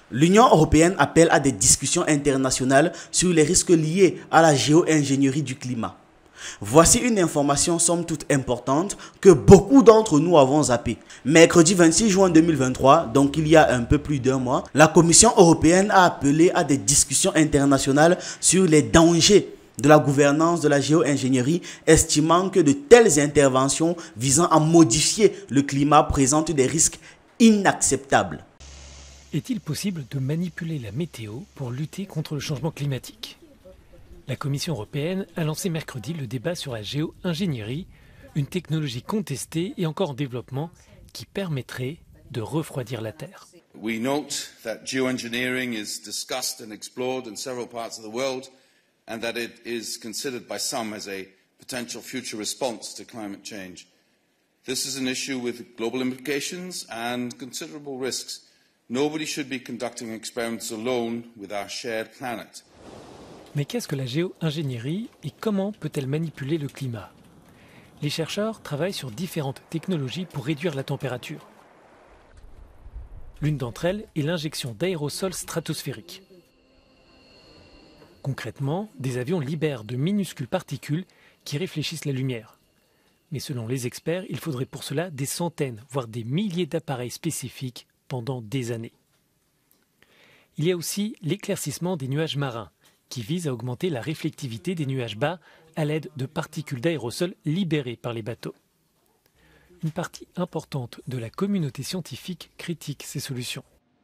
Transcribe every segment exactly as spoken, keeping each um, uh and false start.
L'Union européenne appelle à des discussions internationales sur les risques liés à la géo-ingénierie du climat. Voici une information somme toute importante que beaucoup d'entre nous avons zappé. Mercredi vingt-six juin deux mille vingt-trois, donc il y a un peu plus d'un mois, la Commission européenne a appelé à des discussions internationales sur les dangers de la gouvernance de la géo-ingénierie, estimant que de telles interventions visant à modifier le climat présentent des risques inacceptables. Est-il possible de manipuler la météo pour lutter contre le changement climatique ? La Commission européenne a lancé mercredi le débat sur la géo-ingénierie, une technologie contestée et encore en développement qui permettrait de refroidir la Terre. We note that geoengineering is discussed and explored in several parts of the world and that it is considered by some as a potential future response to climate change. This is an issue with global implications and considerable risks. Nobody should be conducting experiments alone with our shared planet. Mais qu'est-ce que la géo-ingénierie et comment peut-elle manipuler le climat ? Les chercheurs travaillent sur différentes technologies pour réduire la température. L'une d'entre elles est l'injection d'aérosols stratosphériques. Concrètement, des avions libèrent de minuscules particules qui réfléchissent la lumière. Mais selon les experts, il faudrait pour cela des centaines, voire des milliers d'appareils spécifiques pendant des années. Il y a aussi l'éclaircissement des nuages marins, qui vise à augmenter la réflectivité des nuages bas à l'aide de particules d'aérosols libérées par les bateaux. Une partie importante de la communauté scientifique critique ces solutions.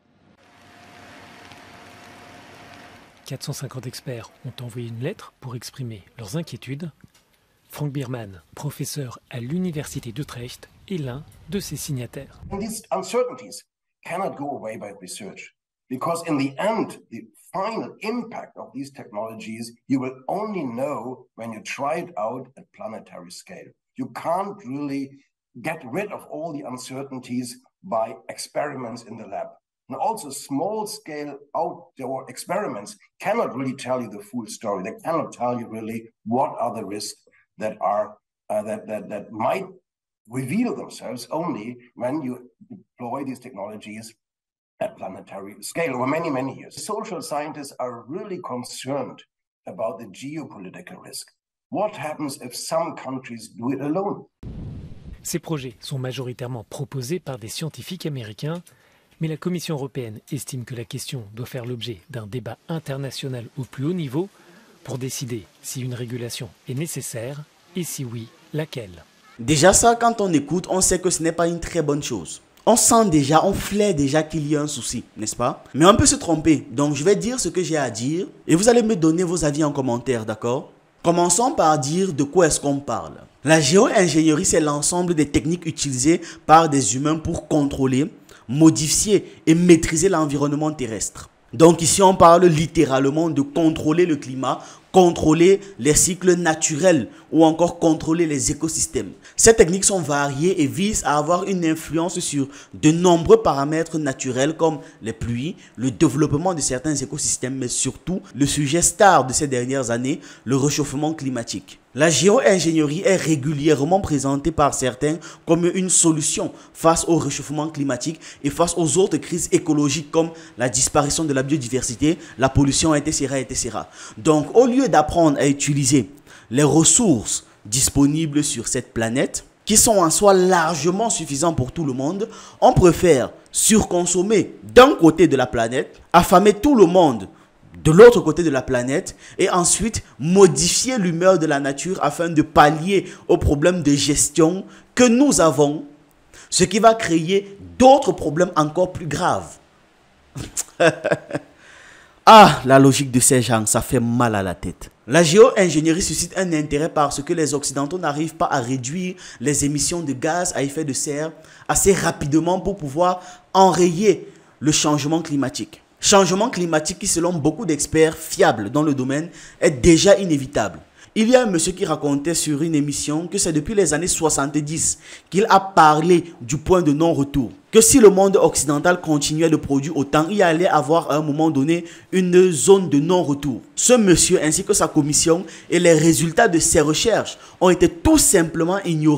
quatre cent cinquante experts ont envoyé une lettre pour exprimer leurs inquiétudes. Frank Bierman, professeur à l'université d'Utrecht, est l'un de ses signataires. These uncertainties cannot go away by research, because in the end, the final impact of these technologies you will only know when you try it out at planetary scale. You can't really get rid of all the uncertainties by experiments in the lab. And also small-scale outdoor experiments cannot really tell you the full story. They cannot tell you really what are the risks that are uh, that, that that might reveal themselves only when you deploy these technologies at planetary scale over many, many years. Social scientists are really concerned about the geopolitical risk. What happens if some countries do it alone? Ces projets sont majoritairement proposés par des scientifiques américains, mais la Commission européenne estime que la question doit faire l'objet d'un débat international au plus haut niveau pour décider si une régulation est nécessaire et si oui, laquelle. Déjà ça, quand on écoute, on sait que ce n'est pas une très bonne chose. On sent déjà, on flaire déjà qu'il y a un souci, n'est-ce pas? Mais on peut se tromper, donc je vais dire ce que j'ai à dire et vous allez me donner vos avis en commentaire, d'accord? Commençons par dire de quoi est-ce qu'on parle. La géo-ingénierie, c'est l'ensemble des techniques utilisées par des humains pour contrôler, modifier et maîtriser l'environnement terrestre. Donc ici, on parle littéralement de contrôler le climat, contrôler les cycles naturels ou encore contrôler les écosystèmes. Ces techniques sont variées et visent à avoir une influence sur de nombreux paramètres naturels comme les pluies, le développement de certains écosystèmes, mais surtout le sujet star de ces dernières années, le réchauffement climatique. La géo-ingénierie est régulièrement présentée par certains comme une solution face au réchauffement climatique et face aux autres crises écologiques comme la disparition de la biodiversité, la pollution, et cetera, et cetera. Donc, au lieu d'apprendre à utiliser les ressources disponibles sur cette planète, qui sont en soi largement suffisantes pour tout le monde, on préfère surconsommer d'un côté de la planète, affamer tout le monde de l'autre côté de la planète et ensuite modifier l'humeur de la nature afin de pallier aux problèmes de gestion que nous avons, ce qui va créer d'autres problèmes encore plus graves. Ah, la logique de ces gens, ça fait mal à la tête. La géo-ingénierie suscite un intérêt parce que les Occidentaux n'arrivent pas à réduire les émissions de gaz à effet de serre assez rapidement pour pouvoir enrayer le changement climatique. Changement climatique qui, selon beaucoup d'experts fiables dans le domaine, est déjà inévitable. Il y a un monsieur qui racontait sur une émission que c'est depuis les années soixante-dix qu'il a parlé du point de non-retour. Que si le monde occidental continuait de produire autant, il allait avoir à un moment donné une zone de non-retour. Ce monsieur ainsi que sa commission et les résultats de ses recherches ont été tout simplement ignorés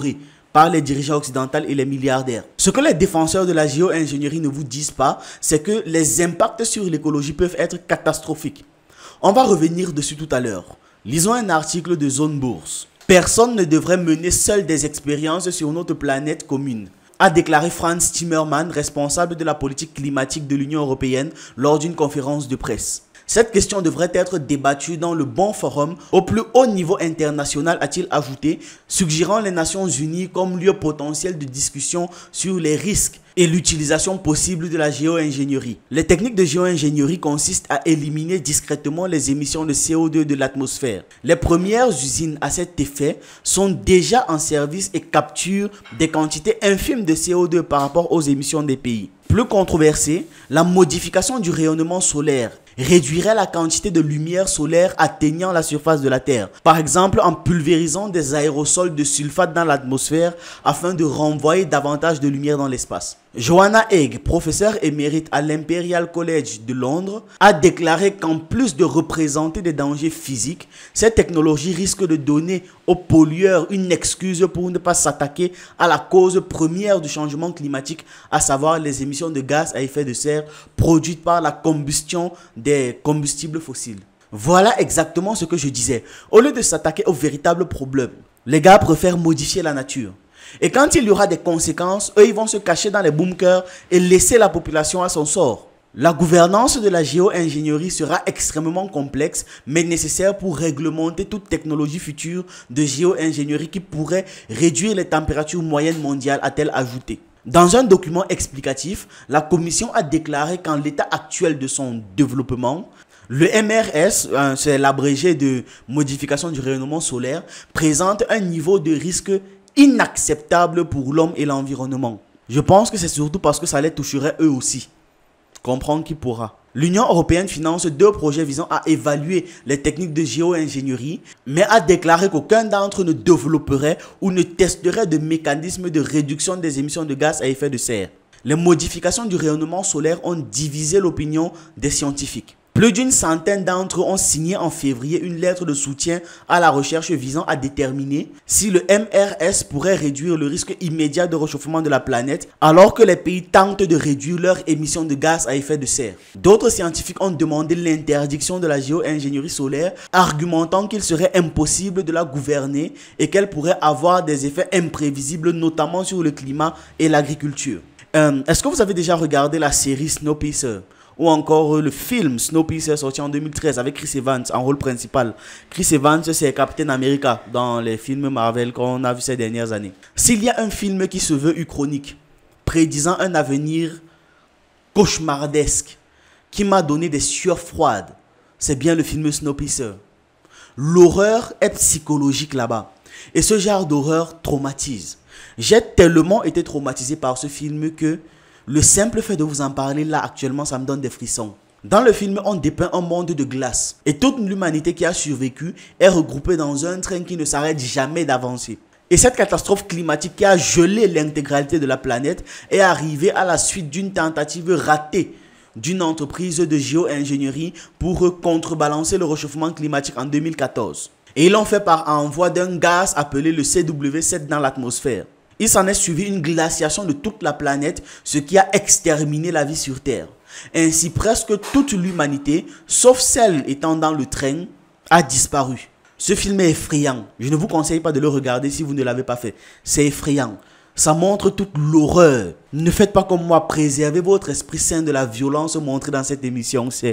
par les dirigeants occidentaux et les milliardaires. Ce que les défenseurs de la géo-ingénierie ne vous disent pas, c'est que les impacts sur l'écologie peuvent être catastrophiques. On va revenir dessus tout à l'heure. Lisons un article de Zone Bourse. Personne ne devrait mener seul des expériences sur notre planète commune, a déclaré Franz Timmermans, responsable de la politique climatique de l'Union européenne, lors d'une conférence de presse. Cette question devrait être débattue dans le bon forum au plus haut niveau international, a-t-il ajouté, suggérant les Nations Unies comme lieu potentiel de discussion sur les risques et l'utilisation possible de la géo-ingénierie. Les techniques de géo-ingénierie consistent à éliminer discrètement les émissions de C O deux de l'atmosphère. Les premières usines à cet effet sont déjà en service et capturent des quantités infimes de C O deux par rapport aux émissions des pays. Plus controversé, la modification du rayonnement solaire réduirait la quantité de lumière solaire atteignant la surface de la Terre. Par exemple, en pulvérisant des aérosols de sulfate dans l'atmosphère afin de renvoyer davantage de lumière dans l'espace. Joanna Haigh, professeure émérite à l'Imperial College de Londres, a déclaré qu'en plus de représenter des dangers physiques, cette technologie risque de donner aux pollueurs une excuse pour ne pas s'attaquer à la cause première du changement climatique, à savoir les émissions de gaz à effet de serre produites par la combustion des combustibles fossiles. Voilà exactement ce que je disais. Au lieu de s'attaquer au véritable problème, les gars préfèrent modifier la nature. Et quand il y aura des conséquences, eux ils vont se cacher dans les bunkers et laisser la population à son sort. La gouvernance de la géo-ingénierie sera extrêmement complexe, mais nécessaire pour réglementer toute technologie future de géo-ingénierie qui pourrait réduire les températures moyennes mondiales, a-t-elle ajouté. Dans un document explicatif, la Commission a déclaré qu'en l'état actuel de son développement, le M R S, c'est l'abrégé de modification du rayonnement solaire, présente un niveau de risque inacceptable pour l'homme et l'environnement. Je pense que c'est surtout parce que ça les toucherait eux aussi. Comprendre qui pourra. L'Union européenne finance deux projets visant à évaluer les techniques de géo-ingénierie, mais a déclaré qu'aucun d'entre eux ne développerait ou ne testerait de mécanismes de réduction des émissions de gaz à effet de serre. Les modifications du rayonnement solaire ont divisé l'opinion des scientifiques. Plus d'une centaine d'entre eux ont signé en février une lettre de soutien à la recherche visant à déterminer si le M R S pourrait réduire le risque immédiat de réchauffement de la planète alors que les pays tentent de réduire leurs émissions de gaz à effet de serre. D'autres scientifiques ont demandé l'interdiction de la géo-ingénierie solaire, argumentant qu'il serait impossible de la gouverner et qu'elle pourrait avoir des effets imprévisibles, notamment sur le climat et l'agriculture. Euh, Est-ce que vous avez déjà regardé la série Snowpiercer ? Ou encore le film Snowpiercer sorti en deux mille treize avec Chris Evans en rôle principal. Chris Evans, c'est Captain America dans les films Marvel qu'on a vu ces dernières années. S'il y a un film qui se veut uchronique, prédisant un avenir cauchemardesque, qui m'a donné des sueurs froides, c'est bien le film Snowpiercer. L'horreur est psychologique là-bas. Et ce genre d'horreur traumatise. J'ai tellement été traumatisé par ce film que le simple fait de vous en parler là actuellement, ça me donne des frissons. Dans le film, on dépeint un monde de glace. Et toute l'humanité qui a survécu est regroupée dans un train qui ne s'arrête jamais d'avancer. Et cette catastrophe climatique qui a gelé l'intégralité de la planète est arrivée à la suite d'une tentative ratée d'une entreprise de géo-ingénierie pour contrebalancer le réchauffement climatique en deux mille quatorze. Et ils l'ont fait par envoi d'un gaz appelé le C W sept dans l'atmosphère. Il s'en est suivi une glaciation de toute la planète, ce qui a exterminé la vie sur Terre. Ainsi, presque toute l'humanité, sauf celle étant dans le train, a disparu. Ce film est effrayant. Je ne vous conseille pas de le regarder si vous ne l'avez pas fait. C'est effrayant. Ça montre toute l'horreur. Ne faites pas comme moi. Préservez votre esprit sain de la violence montrée dans cette émission. C'est...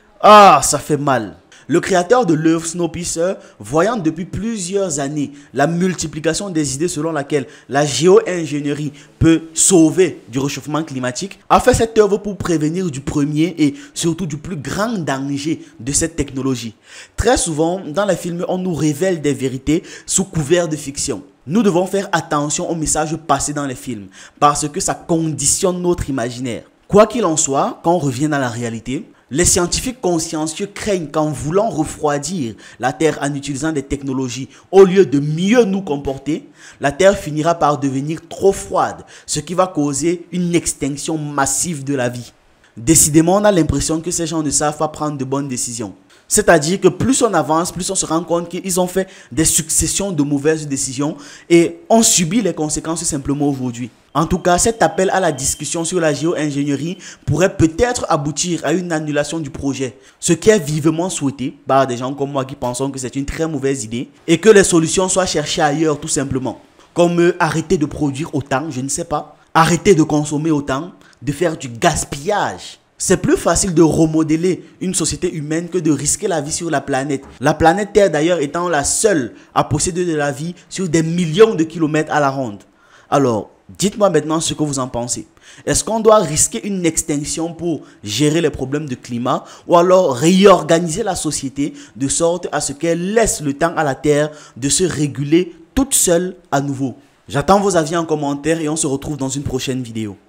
Ah, ça fait mal. Le créateur de l'œuvre Snowpiercer, voyant depuis plusieurs années la multiplication des idées selon laquelle la géo-ingénierie peut sauver du réchauffement climatique, a fait cette œuvre pour prévenir du premier et surtout du plus grand danger de cette technologie. Très souvent, dans les films, on nous révèle des vérités sous couvert de fiction. Nous devons faire attention aux messages passés dans les films parce que ça conditionne notre imaginaire. Quoi qu'il en soit, quand on revient à la réalité, les scientifiques consciencieux craignent qu'en voulant refroidir la Terre en utilisant des technologies au lieu de mieux nous comporter, la Terre finira par devenir trop froide, ce qui va causer une extinction massive de la vie. Décidément, on a l'impression que ces gens ne savent pas prendre de bonnes décisions. C'est-à-dire que plus on avance, plus on se rend compte qu'ils ont fait des successions de mauvaises décisions et on subit les conséquences simplement aujourd'hui. En tout cas, cet appel à la discussion sur la géo-ingénierie pourrait peut-être aboutir à une annulation du projet, ce qui est vivement souhaité par des gens comme moi qui pensons que c'est une très mauvaise idée et que les solutions soient cherchées ailleurs tout simplement. Comme euh, arrêter de produire autant, je ne sais pas, arrêter de consommer autant, de faire du gaspillage. C'est plus facile de remodeler une société humaine que de risquer la vie sur la planète. La planète Terre d'ailleurs étant la seule à posséder de la vie sur des millions de kilomètres à la ronde. Alors, dites-moi maintenant ce que vous en pensez. Est-ce qu'on doit risquer une extinction pour gérer les problèmes de climat ou alors réorganiser la société de sorte à ce qu'elle laisse le temps à la Terre de se réguler toute seule à nouveau? J'attends vos avis en commentaire et on se retrouve dans une prochaine vidéo.